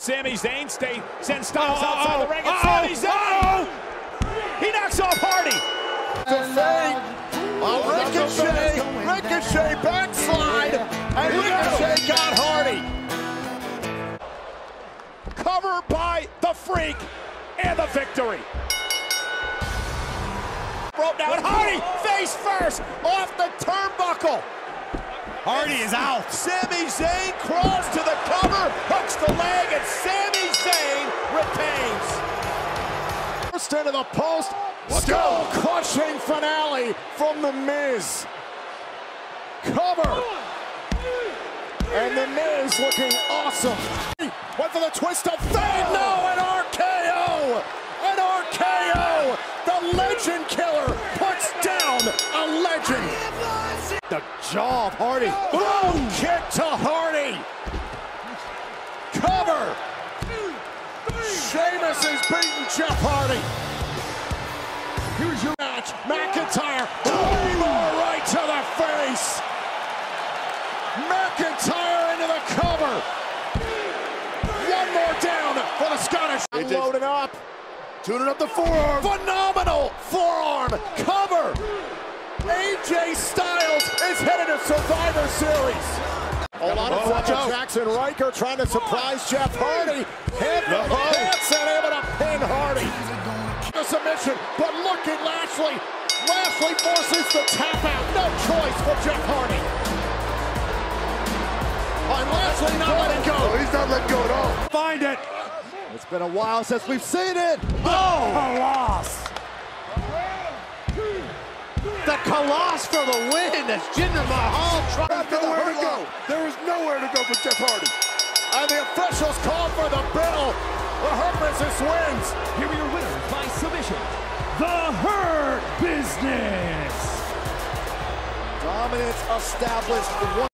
Sami Zayn sends Styles outside the ring, and Sami Zayn! He knocks off Hardy! Ricochet backslide, and Ricochet got Hardy. Cover by the Freak, and the victory. Broke down, Hardy face first off the turnbuckle. Hardy is out. Sami Zayn crawls to the cover, hooks the leg, and Sami Zayn retains. First into the post, skull-crushing finale from The Miz. Cover. And The Miz looking awesome. Went for the twist of fate. No, an RKO. An RKO. The Legend Killer puts down a legend. The jaw of Hardy. Boom! Kick to Hardy. Cover. Sheamus is beating Jeff Hardy. Here's your match. McIntyre. Right to the face. McIntyre into the cover. One more down for the Scottish. Loading up. Tuning up the forearm. Phenomenal forearm. Cover. AJ Styles is headed to Survivor Series. Hold on, watch out. Jackson Riker trying to surprise Jeff Hardy. Hit the pants and able to pin Hardy. The submission, but look at Lashley. Lashley forces the tap out. No choice for Jeff Hardy. And Lashley not letting go. Oh, he's not letting go at all. Find it. It's been a while since we've seen it. Oh, Koloss. The Koloss for the win as Jinder Mahal tries to nowhere to go. There is nowhere to go for Jeff Hardy. And the officials call for the bell. The Hurt Business wins. Here are your winners by submission, The Hurt Business. Dominance established.